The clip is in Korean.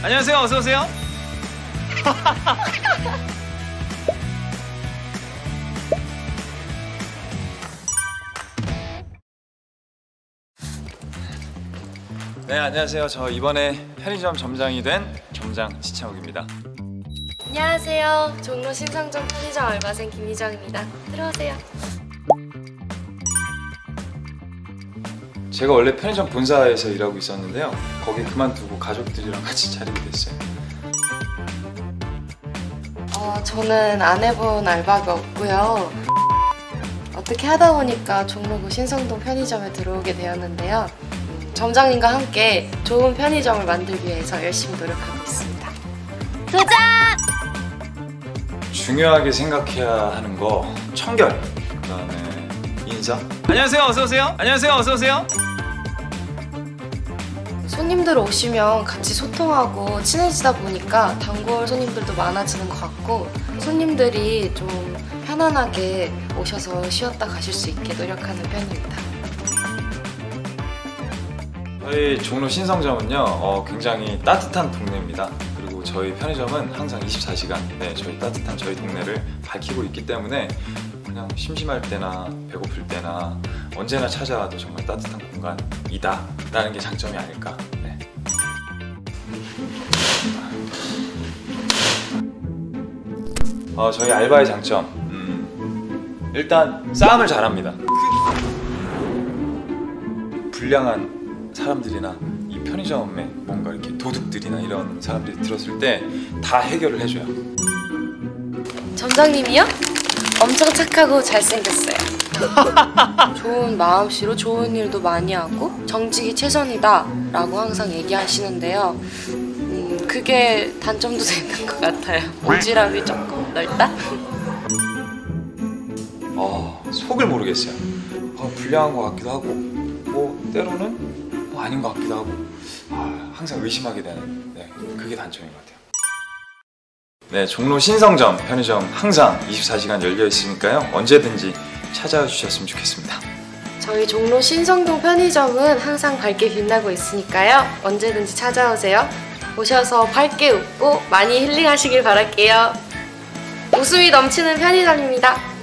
안녕하세요. 어서 오세요. 네, 안녕하세요. 저 이번에 편의점 점장이 된 점장 지창욱입니다. 안녕하세요. 종로 신상점 편의점 알바생 김희정입니다. 들어오세요. 제가 원래 편의점 본사에서 일하고 있었는데요. 거기 그만두고 가족들이랑 같이 차리게 됐어요. 저는 안 해본 알바가 없고요. 어떻게 하다 보니까 종로구 신성동 편의점에 들어오게 되었는데요. 점장님과 함께 좋은 편의점을 만들기 위해서 열심히 노력하고 있습니다. 도전! 중요하게 생각해야 하는 거 청결, 그다음에 인사. 안녕하세요. 어서 오세요. 안녕하세요. 어서 오세요. 손님들 오시면 같이 소통하고 친해지다 보니까 단골 손님들도 많아지는 것 같고 손님들이 좀 편안하게 오셔서 쉬었다 가실 수 있게 노력하는 편입니다. 저희 종로 신성점은요 굉장히 따뜻한 동네입니다. 그리고 저희 편의점은 항상 24시간 저희 따뜻한 저희 동네를 밝히고 있기 때문에 그냥 심심할 때나 배고플 때나 언제나 찾아와도 정말 따뜻한 공간이다 라는 게 장점이 아닐까. 저희 알바의 장점 일단 싸움을 잘합니다. 불량한 사람들이나 이 편의점에 뭔가 이렇게 도둑들이나 이런 사람들이 들었을 때 다 해결을 해줘요. 점장님이요? 엄청 착하고 잘생겼어요. 좋은 마음씨로 좋은 일도 많이 하고 정직이 최선이다 라고 항상 얘기하시는데요. 그게 단점도 되는 것 같아요. 오지랖이 조금 넓다? 속을 모르겠어요. 불량한 것 같기도 하고 때로는 아닌 것 같기도 하고 항상 의심하게 되는 그게 단점인 것 같아요. 네, 종로 신성점 편의점 항상 24시간 열려 있으니까요. 언제든지 찾아와 주셨으면 좋겠습니다. 저희 종로 신성동 편의점은 항상 밝게 빛나고 있으니까요. 언제든지 찾아오세요. 오셔서 밝게 웃고 많이 힐링하시길 바랄게요. 웃음이 넘치는 편의점입니다.